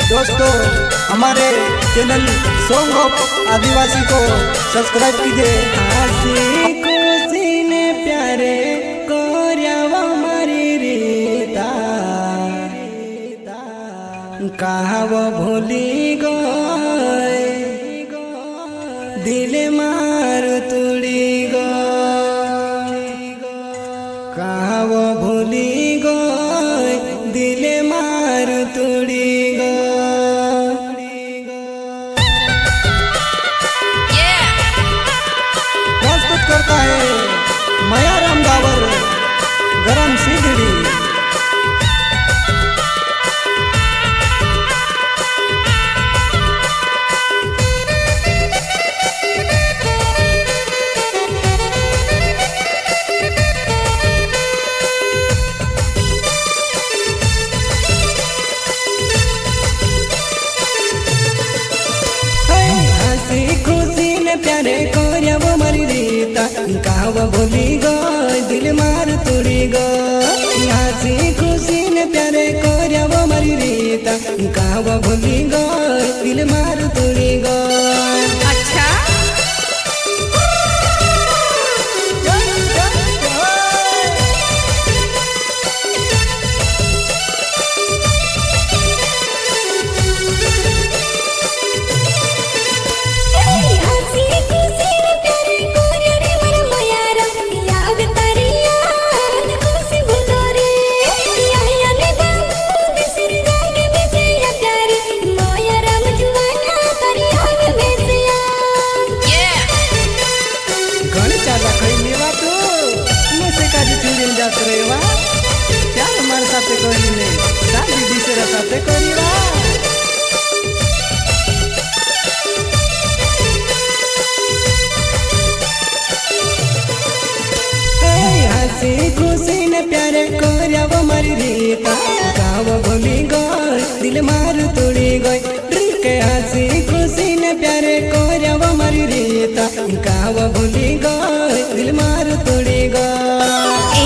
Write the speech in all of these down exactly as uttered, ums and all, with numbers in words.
दोस्तों हमारे channel song of आदिवासी को सब्सक्राइब कीजिए। हंसी खुशी ने प्यारे कोरियावा मारी रीता कहाव भूली गए दिल मार तुड़ी गए कहाव भूली गए दिल मार तुड़ी करता है मयाराम दावर गरम सिगड़ी। हंसी खुशी ने प्यारे कोरिया वो मरी रीता कहाव भूली गए दिल मार तुड़ी गए। हंसी खुशी ने प्यारे कोरिया वो मरी रीता कहाव भूली गए दिल मार तुड़ी गए। अच्छा प्यार हमारे साथ करी ने शादी दूसरे साथ करी वा हंसी खुशी ने प्यारे कोरिया वो मरी रीता गाँव भूली गए दिल मार तुड़ी गई। के हंसी खुशी ने प्यारे कोरिया वो मरी रीता गाँव भूली गए दिल मार तुड़ी गई।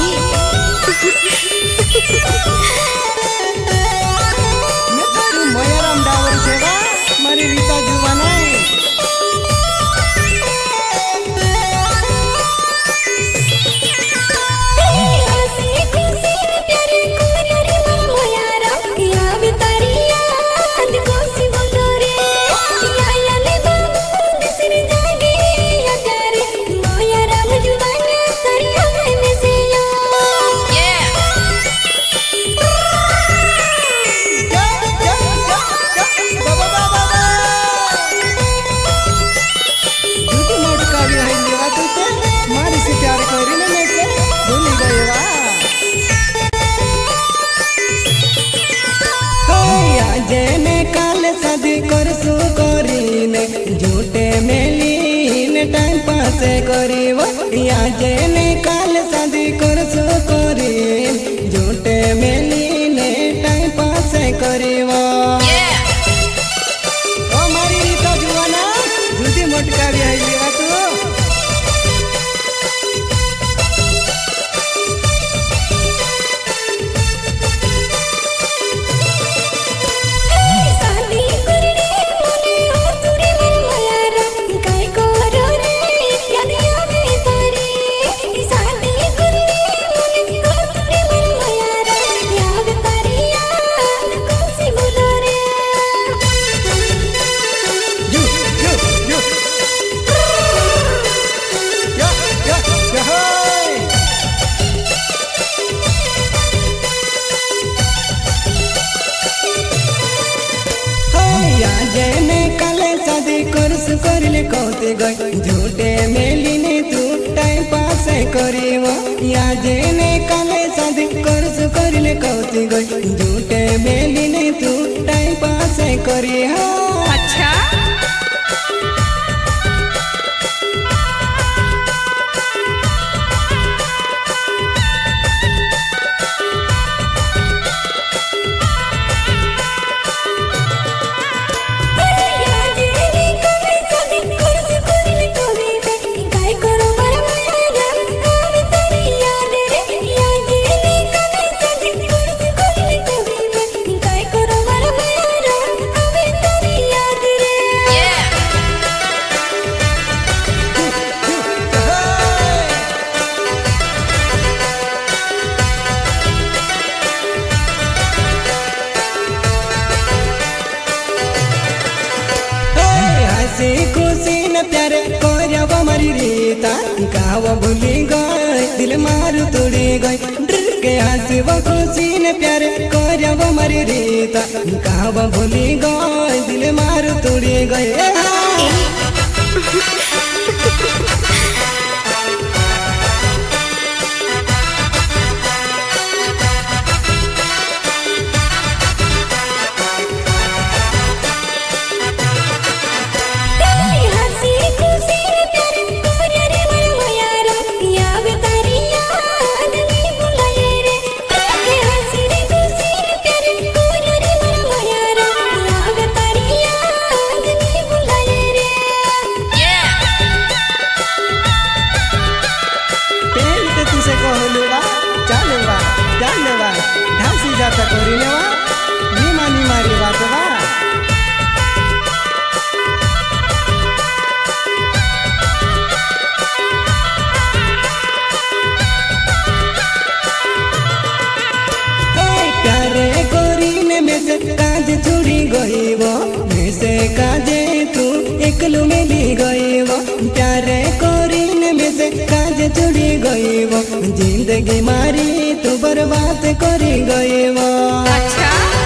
मयाराम डावर सेवा मारी रीता जुवाना जेने काल शादी कर सो करीने झूठे मेलीने टाइम पास करी वो या जेने काल शादी कर सो करीने झूठे मेलीने टाइम पास करी वो ओ मारी रीता जुवाना जल्दी मोटका भी आई लेवा तू जेने काले शादी करस करले कहते गई झूठे मेलीने तू टाइम पास करी वो या जेने काले शादी करस करले कहते गई झूठे मेलीने तू टाइम पास करी। हाँ अच्छा करो प्यारे कोरव मरी रीता गाव भूली गई दिल मारू तोड़ी गई डर के हंसी वो खुशी ने प्यारे कोरव मरी रीता गाव भूली गई दिल मारू तोड़ी गई। जाता करी लेवा नीमा नीमारी बात बा प्यारे गोरी में से काज छुड़ी गई वो में से काजे तू एकलू मिली गई वो प्यारे गोरी में से काज छुड़ी गई वो जिंदगी मारी तू बर्बाद करी गई वो। अच्छा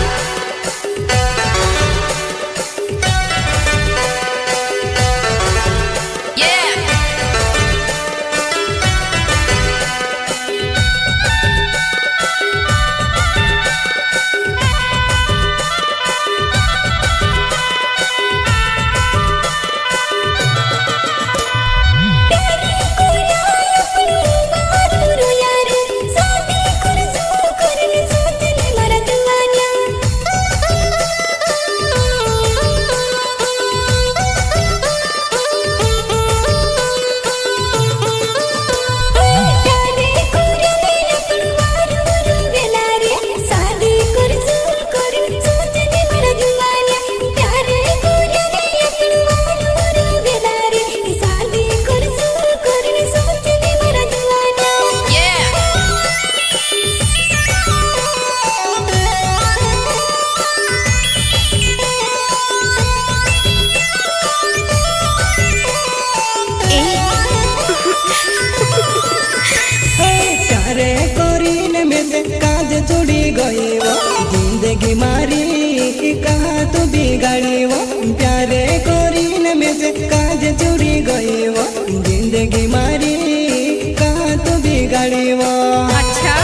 छुड़ी गई वो जिंदगी मारी कहाँ तू बिगाड़ी वो प्यारे कोरीन में से काज छुड़ी गई वो जिंदगी मारी कहाँ तू बिगाड़ी वो। अच्छा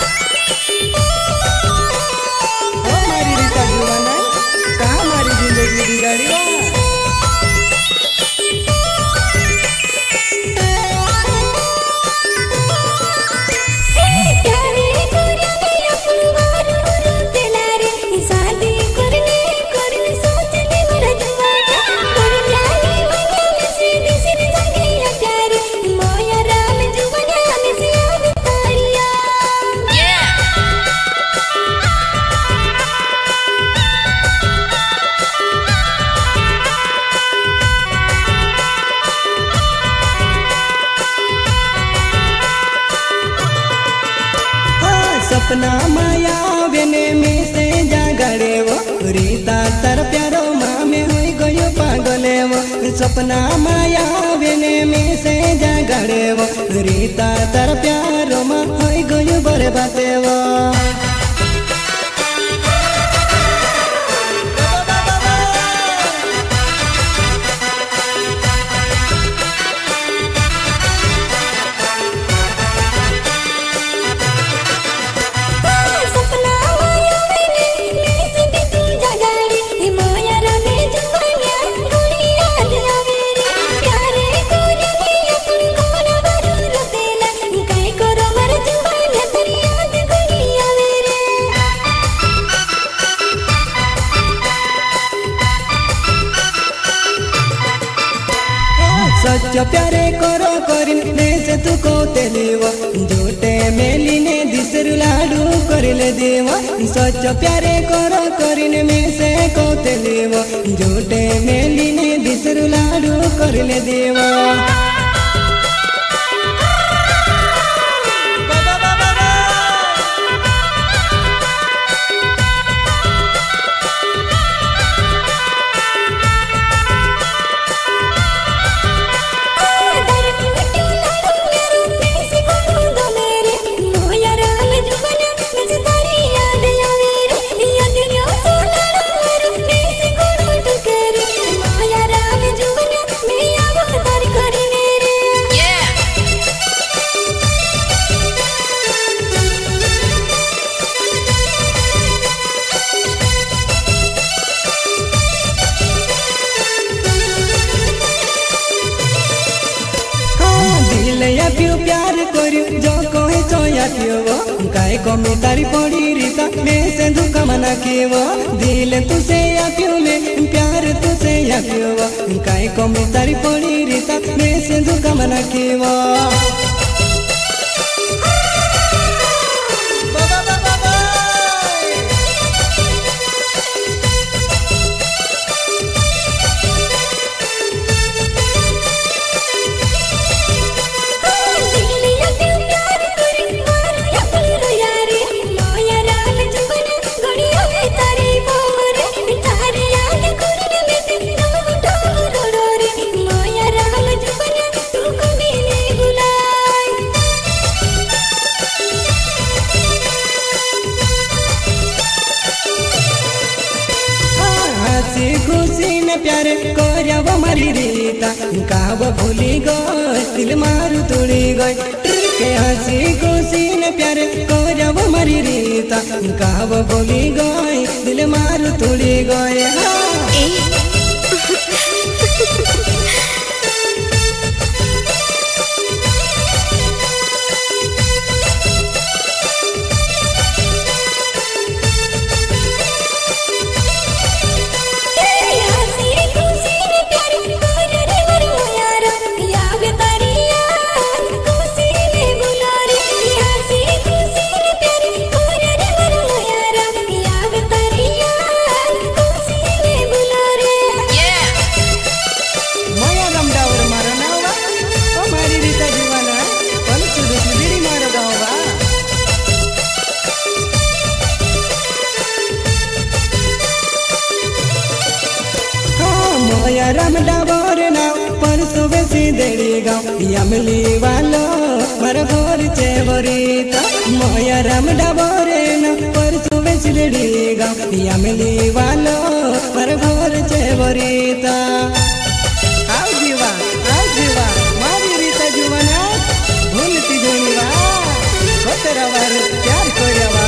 ओ मारी रीता जुबाना कहाँ मारी जिंदगी बिगाड़ी वो। सपना माया बेने में से जागड़े वो रीता तर प्यारो माँ में हो गयो पागले वो सपना माया बेने में से जागड़े वो रीता तर प्यारो माँ हो गयो बर्बादे वो। सच प्यारे करो करिन से तू को तेलीव झूठे मेली ने दिसर लाडू कर ले देव सच प्यारे करो करिन में से को तेलीव झूठे मेली ने दिसर लाडू कर ले देव। आप्यो प्यार कर्यो जो कहे चया पियो काय कमी तारी पड़ी रीता मैं से दुख मना कियो दिल तुसे आप्यो में प्यार तुसे आप्यो काय कमी तारी पड़ी रीता मैं से दुख मना कियो खुशी न प्यार कोरिया वो मरी रीता काव भूली गई दिल मारू तोड़ी गई के हंसी खुशी न प्यार कोरिया वो मरी रीता काव भूली गई दिल मारू तोड़ी गई राम डाबर नाव परसों बेसी देड़ी गाँव यमली वालो मर भोर चेवरीता मोया राम डाबर नाव परसों बेसी देड़ी गाँव यमली वालो मर भोर चेवरीता आओ जीवा आओ जीवा मारी रीता जीवना भूलती धुनवा कोतरा वार प्यार कोरियावा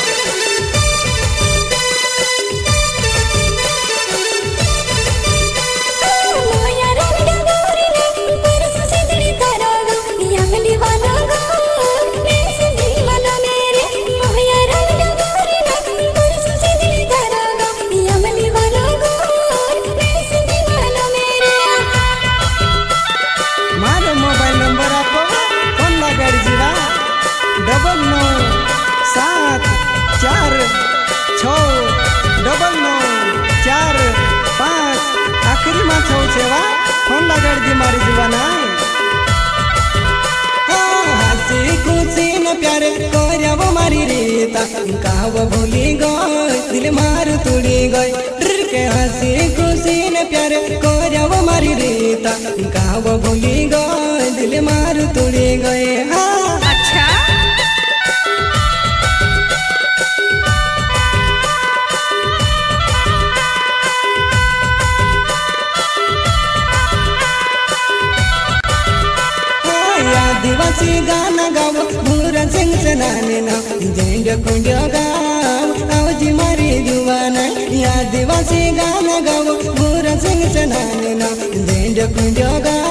डबल नौ सात चार छो डबल नौ चार पाँच आखिरी में छो सेवा फोन लगा दी मारी जीवाना हंसी खुशी न प्यार कोरिया वो मारी रीता काव भूली गई दिल मार तोड़ी गई डर के हंसी खुशी न प्यार कोरिया वो मारी रीता काव भूली गई दिल मार तोड़ी गए हाँ अच्छा आदिवासी गाना गाव भूरा सिंह से नाने ना जेंड कुंडिया गाव आवजी मारी जुवाना आदिवासी गाना गाव भूरा सिंह से नाने ना जेंड कुंडिया गाव